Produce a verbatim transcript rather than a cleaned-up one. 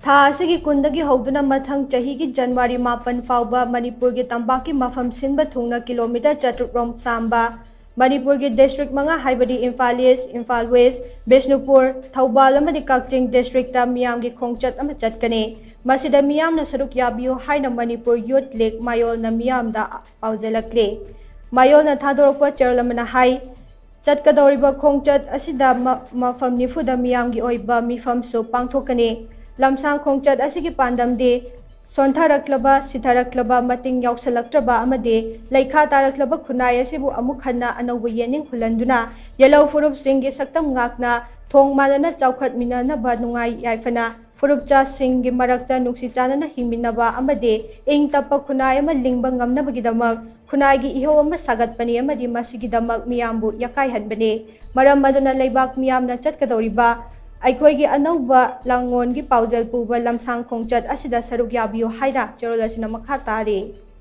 था asigi kundagi Houduna mathang chahi ki January mapan Faoba Manipur ki Tampakki Mapham Sinba Thungna Kilometre chatruk rom shangba Manipur ki District manga haibadi Imphal East, Imphal West, Bishnupur, Thoubal amadi Kakching District ta Meeyam ki Khongchat ama Chatkani. Masida Meeyam na sharuk yabiyu haina Manipur Youth League MAYOL na Meeyam da paojellakli. MAYOL na thadorokpa chairlamana hai chatkadoriba Khongchat asida mafam nifu da Meeyam gi oiba mifam su pangthokani. Lamsang Khongchat asigi pandam de sontaraklaba sitharaklaba mating yausalakraba amade laikha taraklaba khunai asibu amukhanna anauba yening hulanduna yellow furup singi saktam ngakna thong manana chawkhat minana ba nungai yaifana furup cha singi marakta nuksi chanana hingminaba amade ing tappa khunai ama lingba ngamna bagidamak khunai gi iho ama sagatpani amadi masigidamak miyambu yakai hanbane maram maduna leibak miyamna chatkadoriba Aikoigi anauba langon gi paujal puba lamsang Khongchat asida saruk yabiyu haina charol asina makha tari.